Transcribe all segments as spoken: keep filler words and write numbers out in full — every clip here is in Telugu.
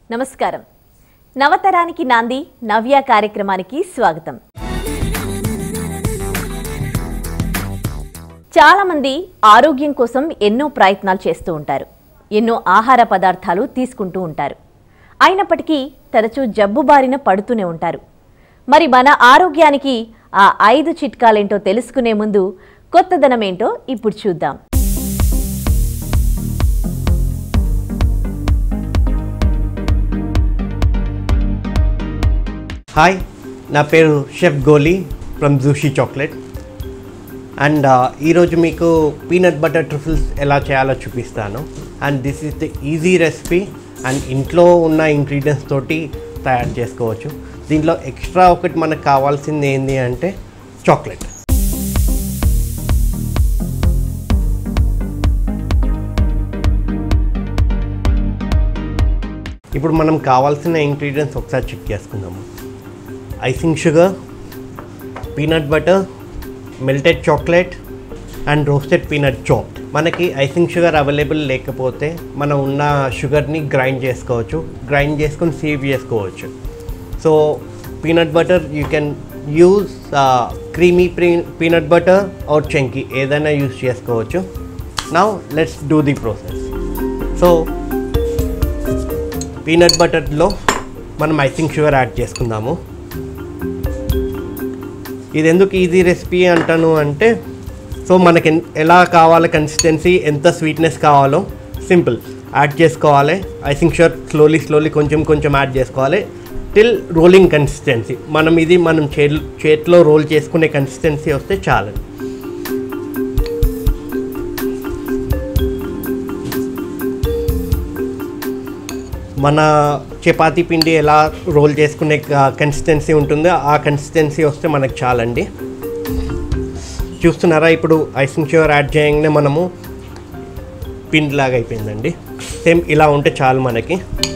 నమస్కారం. నవతరానికి నాంది నవ్య కార్యక్రమానికి స్వాగతం. చాలా మంది ఆరోగ్యం కోసం ఎన్నో ప్రయత్నాలు చేస్తూ ఉంటారు. ఎన్నో ఆహార పదార్థాలు తీసుకుంటూ ఉంటారు. అయినప్పటికీ తరచూ జబ్బు బారిన పడుతూనే ఉంటారు. మరి మన ఆరోగ్యానికి ఆ ఐదు చిట్కాలేంటో తెలుసుకునే ముందు కొత్తదనమేంటో ఇప్పుడు చూద్దాం. హాయ్, నా పేరు chef Goli from జూషీ chocolate. And ఈరోజు మీకు పీనట్ బటర్ ట్రిఫిల్స్ ఎలా చేయాలో చూపిస్తాను. And this is the easy recipe and ఇంట్లో ఉన్న ఇంగ్రీడియంట్స్ తోటి తయారు చేసుకోవచ్చు. దీంట్లో ఎక్స్ట్రా ఒకటి మనకు కావాల్సింది ఏంటి అంటే చాక్లెట్. ఇప్పుడు మనం కావాల్సిన ఇంగ్రీడియంట్స్ ఒకసారి చెక్ చేసుకుందాము. Icing sugar, peanut butter, melted chocolate and roasted peanut chop. మనకి ఐసింగ్ షుగర్ అవైలబుల్ లేకపోతే మనం ఉన్న షుగర్ని గ్రైండ్ చేసుకోవచ్చు. గ్రైండ్ చేసుకొని సేవ్ చేసుకోవచ్చు. So peanut butter you can use creamy peanut butter or chunky, ఏదైనా యూజ్ చేసుకోవచ్చు. Now let's do the process. So peanut బటర్లో మనం ఐసింగ్ షుగర్ యాడ్ చేసుకుందాము. ఇది ఎందుకు ఈజీ రెసిపీ అంటాను అంటే, సో మనకి ఎలా కావాలి కన్సిస్టెన్సీ, ఎంత స్వీట్నెస్ కావాలో సింపుల్ యాడ్ చేసుకోవాలి. ఐసింగ్ షుగర్ స్లోలీ స్లోలీ కొంచెం కొంచెం యాడ్ చేసుకోవాలి టిల్ రోలింగ్ కన్సిస్టెన్సీ. మనం ఇది మనం చే చేతిలో రోల్ చేసుకునే కన్సిస్టెన్సీ వస్తే చాలు. మన చపాతీ పిండి ఎలా రోల్ చేసుకునే కన్సిస్టెన్సీ ఉంటుందో ఆ కన్సిస్టెన్సీ వస్తే మనకు చాలండి. చూస్తున్నారా, ఇప్పుడు ఐసింగ్ షుగర్ యాడ్ చేయగానే మనము పిండిలాగా అయిపోయిందండి. సేమ్ ఇలా ఉంటే చాలు మనకి.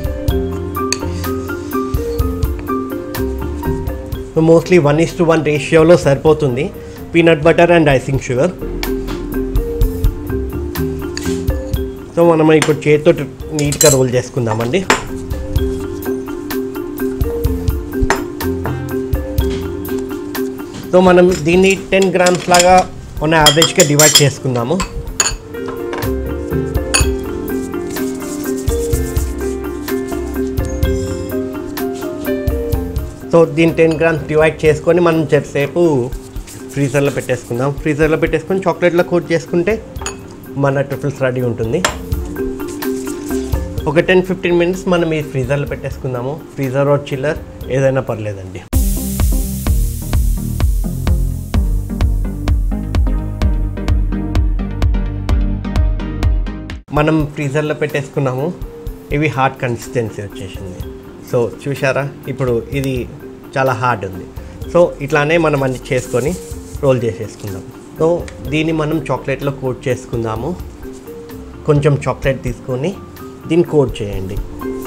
Mostly one is to one రేషియోలో సరిపోతుంది peanut butter and icing sugar. So మనం ఇప్పుడు చేతితో నీట్గా రోల్ చేసుకుందామండి. సో మనం దీన్ని టెన్ గ్రామ్స్ లాగా ఉన్న యావరేజ్గా డివైడ్ చేసుకుందాము. సో దీన్ని టెన్ గ్రామ్స్ డివైడ్ చేసుకొని మనం చెసేపు ఫ్రీజర్లో పెట్టేసుకుందాం. ఫ్రీజర్లో పెట్టేసుకొని చాక్లెట్లో కోట్ చేసుకుంటే మన ట్రిఫిల్స్ రెడీ ఉంటుంది. ఒక టెన్ ఫిఫ్టీన్ మినిట్స్ మనం ఈ ఫ్రీజర్లో పెట్టేసుకుందాము. ఫ్రీజర్ ఆర్ చిల్లర్ ఏదైనా పర్లేదండి. మనం ఫ్రీజర్లో పెట్టేసుకున్నాము. ఇవి హార్డ్ కన్సిస్టెన్సీ వచ్చేసింది. సో చూసారా, ఇప్పుడు ఇది చాలా హార్డ్ ఉంది. సో ఇట్లానే మనం అన్ని చేసుకొని రోల్ చేసేసుకుందాం. సో దీన్ని మనం చాక్లెట్లో కోట్ చేసుకుందాము. కొంచెం చాక్లెట్ తీసుకొని దీన్ని కోట్ చేయండి.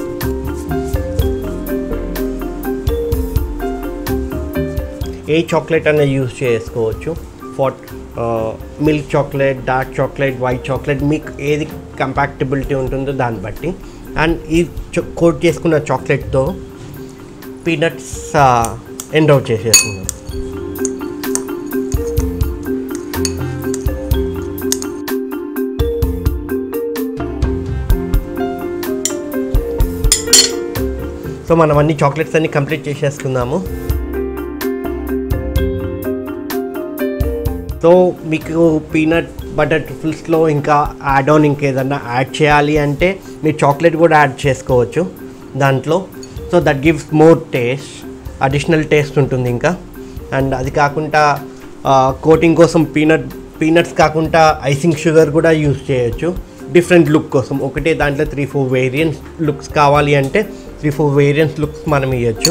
ఏ చాక్లెట్ అనేది యూజ్ చేసుకోవచ్చు. Fat milk chocolate, dark chocolate, white chocolate, మీకు ఏది కంపాక్టబిలిటీ ఉంటుందో దాన్ని బట్టి. అండ్ ఈ కోట్ చేసుకున్న చాక్లెట్తో పీనట్స్ ఎండౌట్ చేసేసుకుందాం. సో మనం అన్ని చాక్లెట్స్ అన్ని కంప్లీట్ చేసేసుకుందాము. సో మీకు పీనట్ బటర్ ట్రిఫిల్స్లో ఇంకా యాడ్ ఆన్ ఇంకేదన్నా యాడ్ చేయాలి అంటే మీరు చాక్లెట్ కూడా యాడ్ చేసుకోవచ్చు దాంట్లో. So that gives more taste, additional taste ఉంటుంది ఇంకా. అండ్ అది కాకుండా కోటింగ్ కోసం పీనట్ పీనట్స్ కాకుండా ఐసింగ్ షుగర్ కూడా యూజ్ చేయొచ్చు డిఫరెంట్ లుక్ కోసం. ఒకటే దాంట్లో త్రీ ఫోర్ వేరియంట్స్ లుక్స్ కావాలి అంటే త్రీ ఫోర్ వేరియంట్స్ లుక్స్ మనం ఇవ్వచ్చు.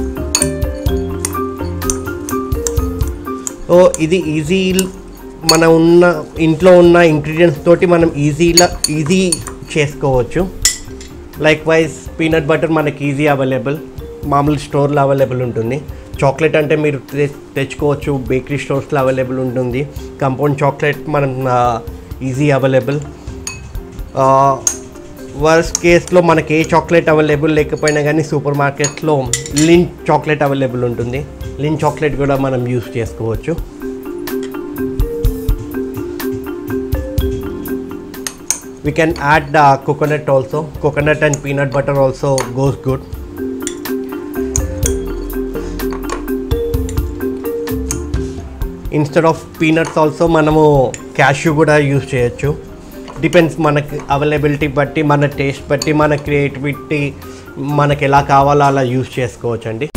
సో ఇది ఈజీ, మన ఉన్న ఇంట్లో ఉన్న ఇంగ్రీడియంట్స్ తోటి మనం ఈజీలా ఈజీ చేసుకోవచ్చు. లైక్ వైజ్ పీనట్ బటర్ మనకి ఈజీ అవైలబుల్, మామూలు స్టోర్లో అవైలబుల్ ఉంటుంది. చాక్లెట్ అంటే మీరు తెచ్చుకోవచ్చు, బేకరీ స్టోర్స్లో అవైలబుల్ ఉంటుంది. కంపౌండ్ చాక్లెట్ మనం ఈజీ అవైలబుల్. వర్స్ట్ కేస్లో మనకి ఏ చాక్లెట్ అవైలబుల్ లేకపోయినా కానీ సూపర్ మార్కెట్స్లో లింట్ చాక్లెట్ అవైలబుల్ ఉంటుంది. లింట్ చాక్లెట్ కూడా మనం యూస్ చేసుకోవచ్చు. We can add uh, coconut also. Coconut and peanut butter also goes good. Instead of peanuts also మనము cashew కూడా యూస్ చేయొచ్చు. డిపెండ్స్ మనకి అవైలబిలిటీ బట్టి, మన టేస్ట్ బట్టి, మన క్రియేటివిటీ మనకి ఎలా కావాలో అలా యూస్ చేసుకోవచ్చు అండి.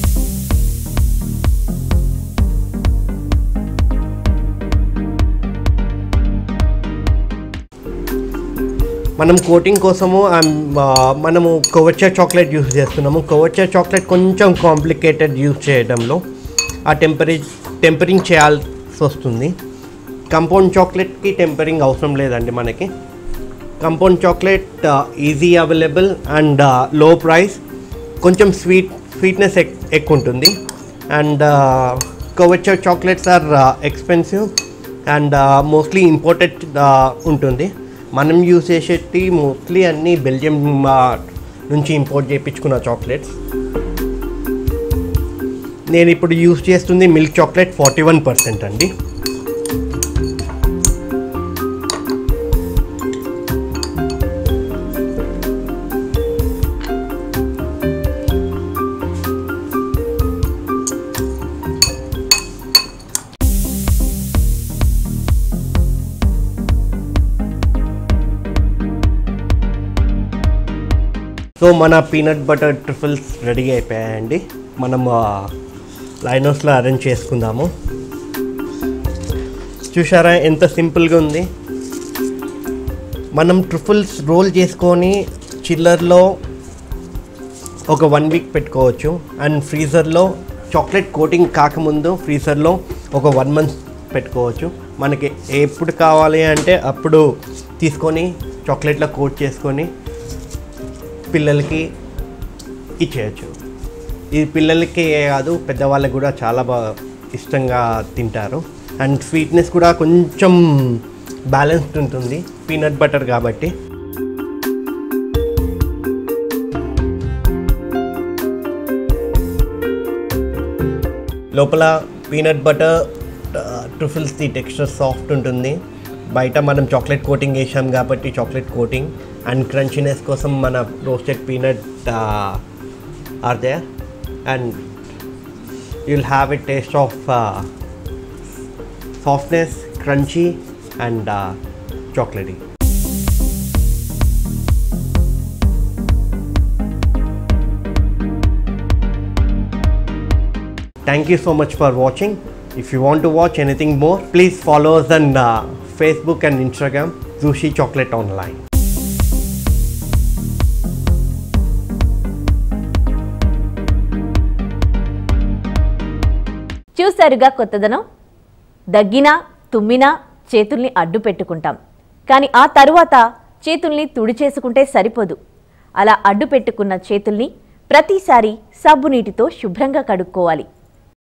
మనం కోటింగ్ కోసము మనము కోవచ్చా చాక్లెట్ యూస్ చేస్తున్నాము. కోవచ్చా చాక్లెట్ కొంచెం కాంప్లికేటెడ్ యూస్ చేయడంలో ఆ టెంపరే టెంపరింగ్ చేయాల్సి వస్తుంది. కంపౌండ్ చాక్లెట్కి టెంపరింగ్ అవసరం లేదండి మనకి. Compound chocolate easy available and low price, కొంచెం స్వీట్ స్వీట్నెస్ ఎక్కువ ఉంటుంది. And couverture chocolates are expensive and mostly imported ఉంటుంది. మనం యూస్ చేసేటి మోస్ట్లీ అన్నీ బెల్జియం నుంచి ఇంపోర్ట్ చేయించుకున్న చాక్లెట్స్. నేను ఇప్పుడు యూస్ చేస్తుంది milk chocolate forty one percent అండి. సో మన పీనట్ బటర్ ట్రిఫిల్స్ రెడీ అయిపోయాయండి. మనం లైనర్స్లో అరేంజ్ చేసుకుందాము. చూసారా ఎంత సింపుల్గా ఉంది. మనం ట్రిఫిల్స్ రోల్ చేసుకొని చిల్లర్లో ఒక వన్ వీక్ పెట్టుకోవచ్చు. అండ్ ఫ్రీజర్లో చాక్లెట్ కోటింగ్ కాకముందు ఫ్రీజర్లో ఒక వన్ మంత్ పెట్టుకోవచ్చు. మనకి ఎప్పుడు కావాలి అంటే అప్పుడు తీసుకొని చాక్లెట్లో కోట్ చేసుకొని పిల్లలకి ఇచ్చేయచ్చు. ఇది పిల్లలకి కాదు, పెద్దవాళ్ళకి కూడా చాలా బాగా ఇష్టంగా తింటారు. అండ్ స్వీట్నెస్ కూడా కొంచెం బ్యాలెన్స్డ్ ఉంటుంది పీనట్ బటర్ కాబట్టి. లోపల పీనట్ బటర్ ట్రిఫిల్స్ది టెక్స్చర్ సాఫ్ట్ ఉంటుంది. బయట మనం చాక్లెట్ కోటింగ్ వేసాం కాబట్టి చాక్లెట్ కోటింగ్ అండ్ క్రంచీనెస్ కోసం మన roasted peanut are there and you'll have a taste of uh, softness, crunchy and uh, chocolatey. Thank you so much for watching. If you want to watch anything more, please follow us on uh, Facebook and Instagram, Zushi Chocolate Online. చూసారుగా కొత్తదనం. దగ్గినా తుమ్మినా చేతుల్ని అడ్డు పెట్టుకుంటాం, కానీ ఆ తరువాత చేతుల్ని తుడిచేసుకుంటే సరిపోదు. అలా అడ్డు పెట్టుకున్న చేతుల్ని ప్రతిసారి సబ్బు నీటితో శుభ్రంగా కడుక్కోవాలి.